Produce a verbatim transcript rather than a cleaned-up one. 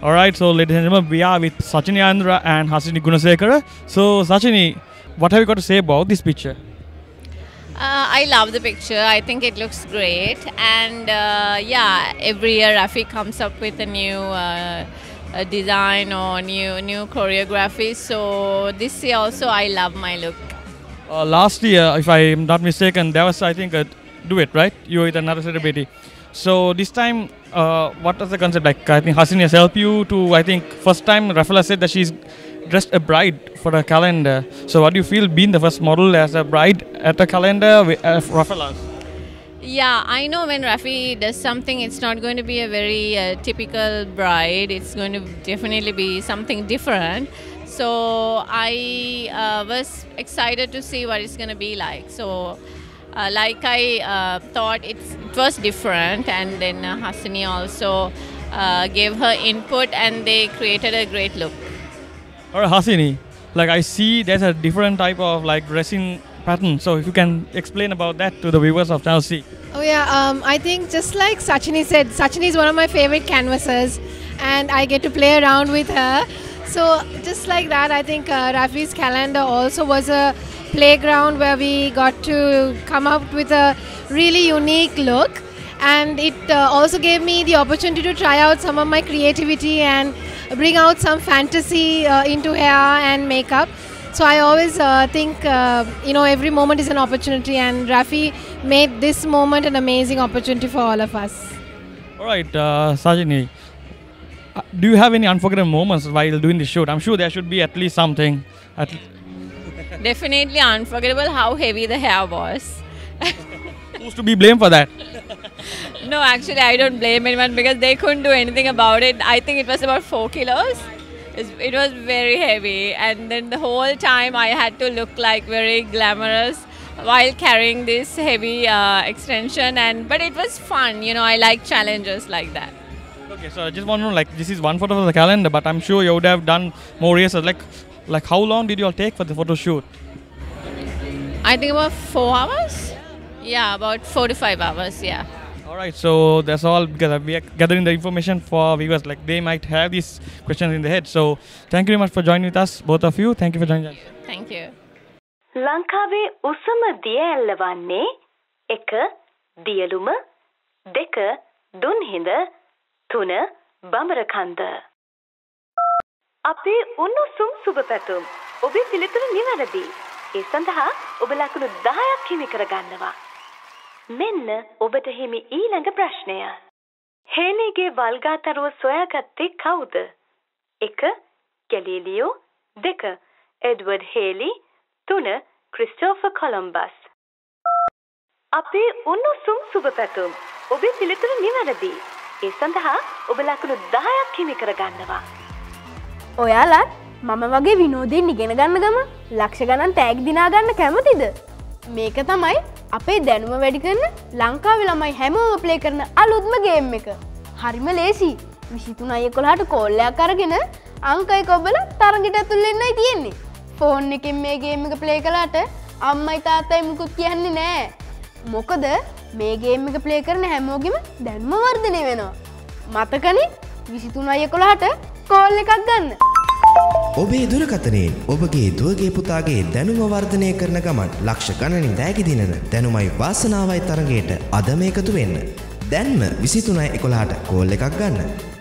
Alright, so ladies and gentlemen, we are with Sachini Ayendra and Hasini Gunasekara. So Sachini, what have you got to say about this picture? Uh, I love the picture. I think it looks great, and uh, yeah, every year Rafi comes up with a new uh, a design or new new choreography. So this year also, I love my look. Uh, last year, if I am not mistaken, there was I think a duet, right? You with another celebrity. So this time, uh, what was the concept like? I think Hasini has helped you to. I think first time Rafaela said that she's dressed a bride for a calendar. So what do you feel being the first model as a bride at a calendar with uh, Rafaela's? Yeah, I know when Rafi does something, it's not going to be a very uh, typical bride. It's going to definitely be something different. So I uh, was excited to see what it's going to be like. So uh, like I uh, thought it's, it was different, and then uh, Hasini also uh, gave her input, and they created a great look. Alright, Hasini, like I see there's a different type of like dressing pattern. So if you can explain about that to the viewers of Channel C. Oh yeah, um, I think just like Sachini said, Sachini is one of my favorite canvases, and I get to play around with her. So just like that, I think uh, Rafi's calendar also was a playground where we got to come up with a really unique look, and it uh, also gave me the opportunity to try out some of my creativity and bring out some fantasy uh, into hair and makeup. So I always uh, think, uh, you know, every moment is an opportunity, and Rafi made this moment an amazing opportunity for all of us. Alright, uh, Sachini, uh, do you have any unforgettable moments while doing the shoot? I'm sure there should be at least something. At Definitely unforgettable how heavy the hair was. Who's to be blamed for that? No, actually I don't blame anyone because they couldn't do anything about it. I think it was about four kilos. It was very heavy, and then the whole time I had to look like very glamorous while carrying this heavy uh, extension. And but it was fun, you know. I like challenges like that. Okay, so I just want to know, like, this is one photo of the calendar, but I'm sure you would have done more rehearsals. Like, like how long did you all take for the photo shoot? I think about four hours. Yeah, about four to five hours. Yeah. Alright, so that's all because we are gathering the information for viewers. Like they might have these questions in their head. So thank you very much for joining with us, both of you. Thank you for joining us. Thank you. ලංකාවේ උසම දිය ඇල්ල වන්නේ එක දියලුම දෙක දුන්හිඳ තුන බඹරකන්ද. අපේ උණුසුම් සුබ පැතුම් ඔබේ පිළිතුර නිවැරදි. ඒ සඳහා ඔබ ලකුණු දහයක් හිමි කරගන්නවා. මෙන්න ඔබට හිමි ඊළඟ ප්‍රශ්නය. හේලිගේ වල්ගාතරුව සොයාගත්තේ කවුද? එක ගැලීලියෝ, දෙක එඩ්වර්ඩ් හේලි, තුන ක්‍රිස්ටෝෆර් කොලම්බස්. අපේ උණුසුම් සුබ පැතුම් ඔබේ පිළිතුර නිවැරදි. ඒ සඳහා ඔබ ලකුණු දහයක් හිමි කරගන්නවා. ඔයාලත් මම වගේ විනෝදයෙන් ඉගෙන ගන්න ගම ලක්ෂ ගණන් තෑග් දිනා ගන්න කැමතිද? මේක තමයි අපේ දැනුම වැඩි කරන ලංකාවේ ළමයි හැමෝම ප්ලේ කරන අලුත්ම ගේම් එක. හරිම ලේසි. විසිතුනයි එකොළහට කෝල් එකක් අරගෙන අංක එක ඔබලා තරඟයට ඇතුල් වෙන්නයි තියෙන්නේ. ෆෝන් එකෙන් මේ ගේම් එක ප්ලේ කළාට අම්මයි තාත්තයි මුකුත් කියන්නේ නැහැ. මොකද මේ ගේම් එක ප්ලේ කරන හැමෝගෙම දැනුම වර්ධනය වෙනවා. මතකනේ විසිතුනයි එකොළහට කෝල් එකක් ගන්න. ඔබේ දුරකථනයෙන් ඔබගේ දුවගේ පුතාගේ දැනුම වර්ධනය කරන ගමන් ලක්ෂ ගණනින් දෑගි දිනන දැනුමයි වාසනාවයි තරගයට අදම එකතු වෙන්න. දැන්ම විසිතුනයි එකොළහට කෝල් එකක් ගන්න.